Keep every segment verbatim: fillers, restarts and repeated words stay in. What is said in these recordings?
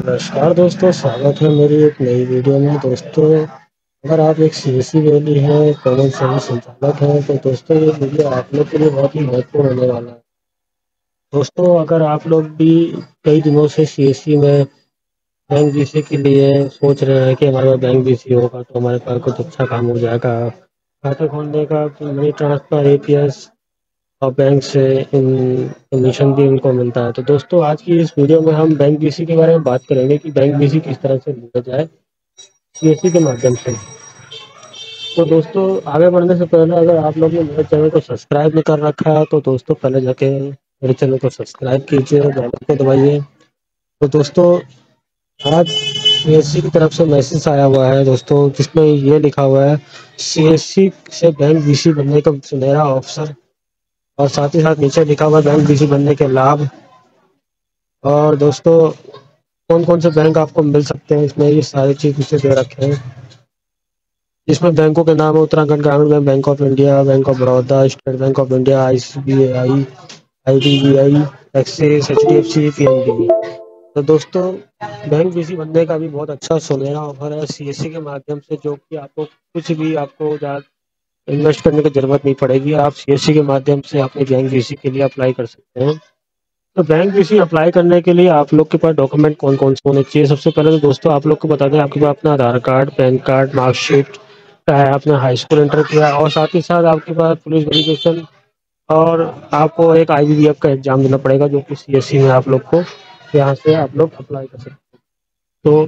नमस्कार दोस्तों, स्वागत है मेरी एक नई वीडियो में। दोस्तों, अगर आप एक सी एस सी वैली है, कॉमन सर्विस संचालक हैं, तो दोस्तों ये वीडियो आप लोग के लिए बहुत ही महत्वपूर्ण होने वाला है। दोस्तों, अगर आप लोग भी कई दिनों से सी एस सी में बैंक बीसी के लिए सोच रहे हैं कि हमारे पास बैंक बीसी होगा तो हमारे पास कुछ अच्छा काम हो जाएगा, खाते खोलने का, money transfer, A P S और बैंक से कमीशन भी उनको मिलता है। तो दोस्तों, आज की इस वीडियो में हम बैंक बीसी के बारे में बात करेंगे कि बैंक बीसी किस तरह से लिया जाए सी एस सी के माध्यम से। तो दोस्तों, आगे बढ़ने से पहले अगर आप लोग ने मेरे चैनल को सब्सक्राइब नहीं कर रखा है तो दोस्तों पहले जाके मेरे चैनल को सब्सक्राइब कीजिए, बेल को दबाइए। तो दोस्तों, आज सी एस सी की तरफ से मैसेज आया हुआ है दोस्तों, जिसमें ये लिखा हुआ है सी एस सी से बैंक बीसी बनने का सुनहरा अवसर, और साथ ही साथ नीचे लिखा हुआ बैंक बीसी बनने के लाभ। और दोस्तों, कौन कौन से बैंक आपको मिल सकते हैं, इसमें ये सारी चीज नीचे दे रखे हैं। इसमें बैंकों के नाम है Uttarakhand Gramin bank, bank of India, bank of Baroda, state bank of India, I C B I, I D B I, Axis, H D F C, P N B. तो दोस्तों, बैंक बीसी बनने का भी बहुत अच्छा सुनहरा ऑफर है सी एस सी के माध्यम से, जो कि आपको कुछ भी आपको इन्वेस्ट करने की जरूरत नहीं पड़ेगी। आप सी एस सी के माध्यम से अपने बैंक बीसी के लिए अप्लाई कर सकते हैं। तो बैंक बीसी अप्लाई करने के लिए आप लोग के पास डॉक्यूमेंट कौन कौन से होने चाहिए। सबसे पहले तो दोस्तों आप लोग को बता दें, आपके पास अपना Aadhaar card, PAN card, marksheet का है, आपने हाई स्कूल इंटर किया है, और साथ ही साथ आपके पास पुलिस वेरिफिकेशन, और आपको एक आई बी बी एफ का एग्जाम देना पड़ेगा, जो कि सी एस सी में आप लोग को यहाँ से आप लोग अप्लाई कर सकते हैं। तो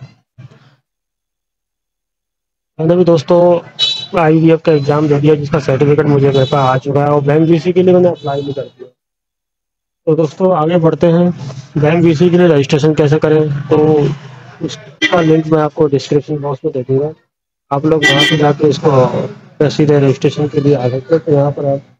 मैंने भी दोस्तों आई बी बी एफ का एग्जाम दे दिया, जिसका सर्टिफिकेट मुझे मेरे पास आ चुका है, और बैंक बीसी के लिए मैंने अप्लाई भी कर दिया। तो दोस्तों आगे बढ़ते हैं, बैंक बीसी के लिए रजिस्ट्रेशन कैसे करें, तो उसका लिंक मैं आपको डिस्क्रिप्शन बॉक्स में दे दूँगा। आप लोग वहाँ पे जाके इसको सीधे रजिस्ट्रेशन के लिए आ सकते हैं। तो यहाँ पर आप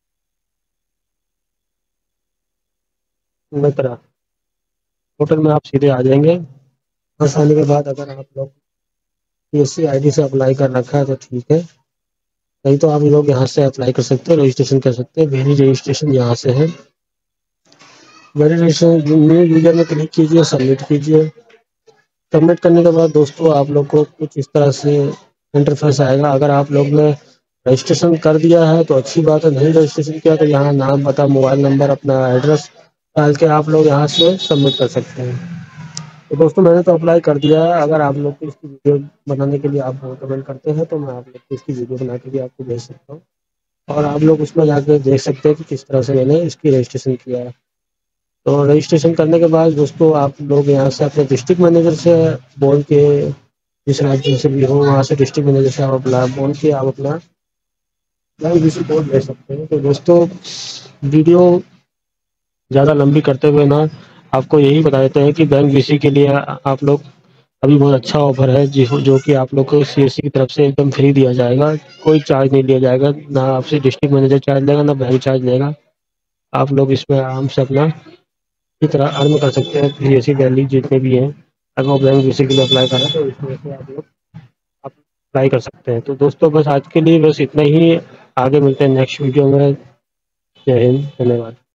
मित्रा होटल में आप सीधे आ जाएंगे। बस आने के बाद अगर आप लोग P S C I D से अप्लाई कर रखा है तो ठीक है, नहीं तो आप लोग यहाँ से अप्लाई कर सकते हैं, रजिस्ट्रेशन कर सकते हैं। मेरी रजिस्ट्रेशन यहाँ से है। मेरी रजिस्ट्रेशन न्यू यूजर में क्लिक कीजिए, सबमिट कीजिए। सबमिट करने के बाद दोस्तों आप लोग को कुछ इस तरह से इंटरफेस आएगा। अगर आप लोग ने रजिस्ट्रेशन कर दिया है तो अच्छी बात है, नहीं रजिस्ट्रेशन किया तो यहाँ नाम, पता, मोबाइल नंबर, अपना एड्रेस डाल के आप लोग यहाँ से सबमिट कर सकते हैं। तो दोस्तों, मैंने तो अप्लाई कर दिया है। अगर आप लोग को इसकी वीडियो बनाने के लिए आप कमेंट करते हैं तो मैं आप लोग को इसकी वीडियो बना के भी आपको भेज सकता हूँ, और आप लोग उसमें जाकर देख सकते हैं कि किस तरह से मैंने इसकी रजिस्ट्रेशन किया है। तो रजिस्ट्रेशन करने के बाद दोस्तों आप लोग यहाँ से अपने डिस्ट्रिक्ट मैनेजर से बोल के, जिस राज्य से भी हो वहाँ से डिस्ट्रिक्ट मैनेजर से आप अपना बोल के आप अपना बैंक बीसी कोड ले सकते हैं। तो दोस्तों, वीडियो ज़्यादा लंबी करते हुए ना आपको यही बता देते हैं कि बैंक बीसी के लिए आप लोग अभी बहुत अच्छा ऑफर है, जिस जो कि आप लोग को सी एस सी की तरफ से एकदम फ्री दिया जाएगा। कोई चार्ज नहीं लिया जाएगा, ना आपसे डिस्ट्रिक्ट मैनेजर चार्ज लेगा, ना बैंक चार्ज लेगा। आप लोग इसमें आराम से अपना की तरह अर्न कर सकते हैं। सी एस सी वैली जितने भी हैं, अगर वो बैंक बीसी के लिए अप्लाई करें तो इसमें से आप लोग अप्लाई कर सकते हैं। तो दोस्तों, बस आज के लिए बस इतना ही। आगे मिलते हैं नेक्स्ट वीडियो में। जय हिंद, धन्यवाद।